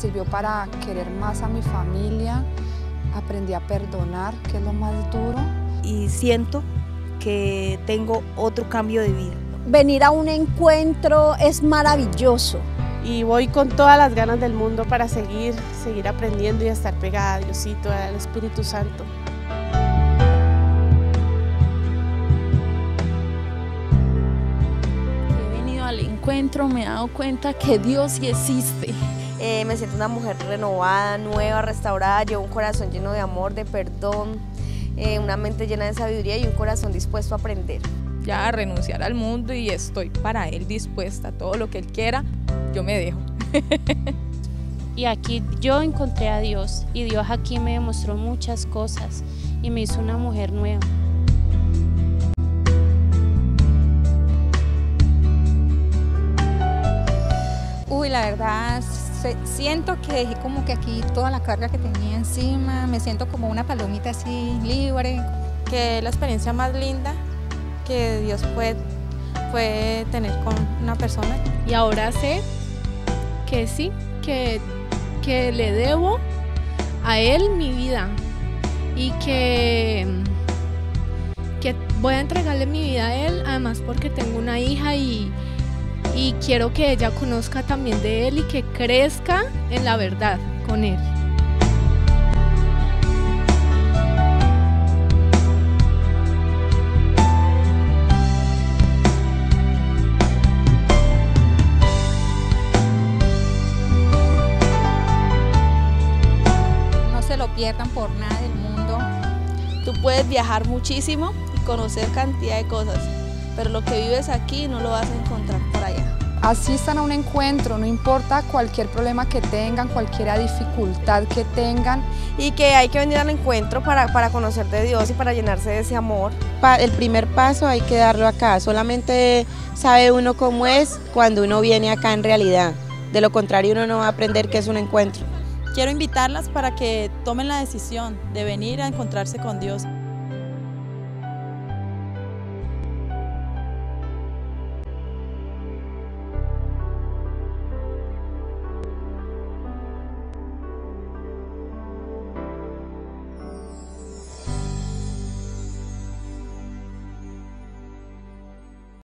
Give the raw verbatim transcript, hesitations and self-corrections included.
sirvió para querer más a mi familia, aprendí a perdonar, que es lo más duro. Y siento que tengo otro cambio de vida. Venir a un encuentro es maravilloso. Y voy con todas las ganas del mundo para seguir, seguir aprendiendo y estar pegada a Diosito, al Espíritu Santo. He venido al encuentro, me he dado cuenta que Dios sí existe. Eh, me siento una mujer renovada, nueva, restaurada, llevo un corazón lleno de amor, de perdón, eh, una mente llena de sabiduría y un corazón dispuesto a aprender. Ya a renunciar al mundo y estoy para Él dispuesta a todo lo que Él quiera, yo me dejo. Y aquí yo encontré a Dios y Dios aquí me demostró muchas cosas y me hizo una mujer nueva. Uy, la verdad, siento que dejé como que aquí toda la carga que tenía encima, me siento como una palomita así libre. Que es la experiencia más linda que Dios puede, puede tener con una persona. Y ahora sé que sí, que, que le debo a Él mi vida y que, que voy a entregarle mi vida a Él, además porque tengo una hija y, y quiero que ella conozca también de Él y que crezca en la verdad con Él. Lo pierdan por nada del mundo. Tú puedes viajar muchísimo y conocer cantidad de cosas, pero lo que vives aquí no lo vas a encontrar por allá. Asistan a un encuentro, no importa cualquier problema que tengan, cualquier dificultad que tengan. Y que hay que venir al encuentro para, para conocer de Dios y para llenarse de ese amor. El primer paso hay que darlo acá, solamente sabe uno cómo es cuando uno viene acá en realidad. De lo contrario uno no va a aprender qué es un encuentro. Quiero invitarlas para que tomen la decisión de venir a encontrarse con Dios.